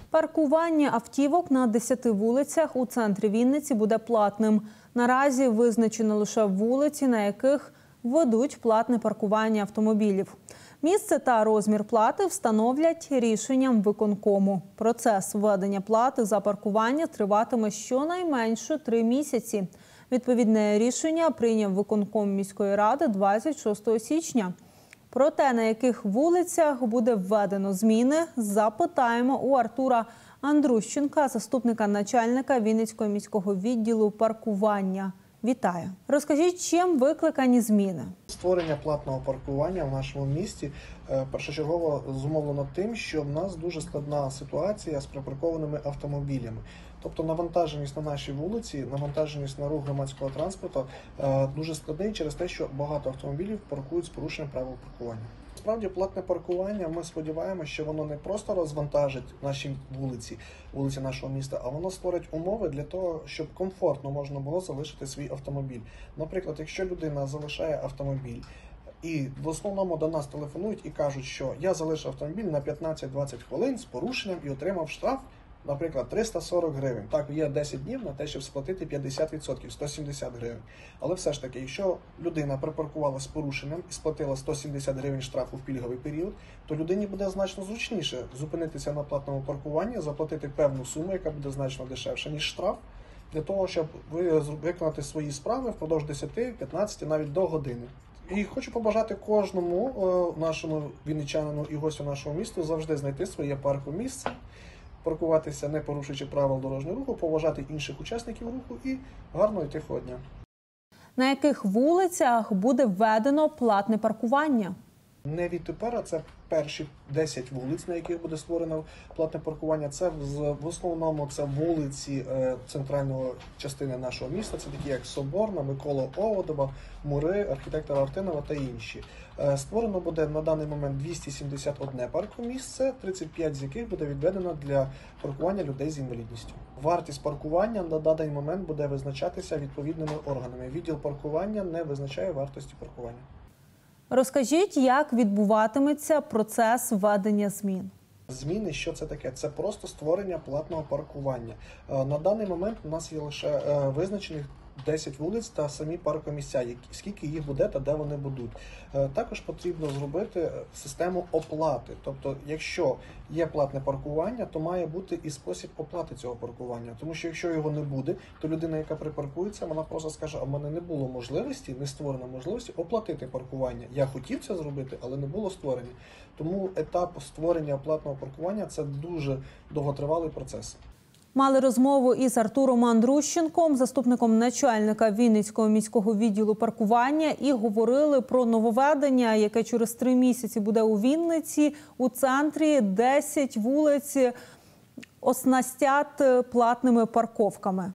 Паркування автівок на 10 вулицях у центрі Вінниці буде платним. Наразі визначено лише вулиці, на яких ведуть платне паркування автомобілів. Місце та розмір плати встановлять рішенням виконкому. Процес введення плати за паркування триватиме щонайменше 3 місяці. Відповідне рішення прийняв виконком міської ради 26 січня. Про те, на яких вулицях буде введено зміни, запитаємо у Артура Андрущенка, заступника начальника Вінницького міського відділу паркування. Вітаю. Розкажіть, чим викликані зміни? Створення платного паркування в нашому місті першочергово зумовлено тим, що в нас дуже складна ситуація з припаркованими автомобілями. Тобто навантаженість на нашій вулиці, навантаженість на рух громадського транспорту дуже складний через те, що багато автомобілів паркують з порушенням правил паркування. Справді, платне паркування, ми сподіваємося, що воно не просто розвантажить наші вулиці нашого міста, а воно створить умови для того, щоб комфортно можна було залишити свій автомобіль. Наприклад, якщо людина залишає автомобіль, і в основному до нас телефонують і кажуть, що я залишив автомобіль на 15-20 хвилин з порушенням і отримав штраф, наприклад, 340 гривень. Так, є 10 днів на те, щоб сплатити 50%, 170 гривень. Але все ж таки, якщо людина припаркувала з порушенням і сплатила 170 гривень штрафу в пільговий період, то людині буде значно зручніше зупинитися на платному паркуванні, заплатити певну суму, яка буде значно дешевша, ніж штраф, для того, щоб виконати свої справи впродовж 10, 15, навіть до години. І хочу побажати кожному нашому вінничанину і гостю нашого міста завжди знайти своє паркомісце, паркуватися, не порушуючи правил дорожнього руху, поважати інших учасників руху і гарного і тихого дня. На яких вулицях буде введено платне паркування? Не відтепер, а це перші 10 вулиць, на яких буде створено платне паркування. Це в основному це вулиці центральної частини нашого міста, це такі як Соборна, Микола Оводова, Мури, архітектора Артинова та інші. Створено буде на даний момент 271 паркомісце, 35 з яких буде відведено для паркування людей з інвалідністю. Вартість паркування на даний момент буде визначатися відповідними органами. Відділ паркування не визначає вартості паркування. Розкажіть, як відбуватиметься процес введення змін? Зміни, що це таке? Це просто створення платного паркування. На даний момент у нас є лише визначених 10 вулиць та самі паркомісця, скільки їх буде та де вони будуть. Також потрібно зробити систему оплати. Тобто, якщо є платне паркування, то має бути і спосіб оплати цього паркування. Тому що якщо його не буде, то людина, яка припаркується, вона просто скаже, а в мене не було можливості, не створено можливості оплатити паркування. Я хотів це зробити, але не було створення. Тому етап створення платного паркування – це дуже довготривалий процес. Мали розмову із Артуром Андрущенком, заступником начальника Вінницького міського відділу паркування, і говорили про нововведення, яке через 3 місяці буде у Вінниці. У центрі 10 вулиць оснастять платними парковками.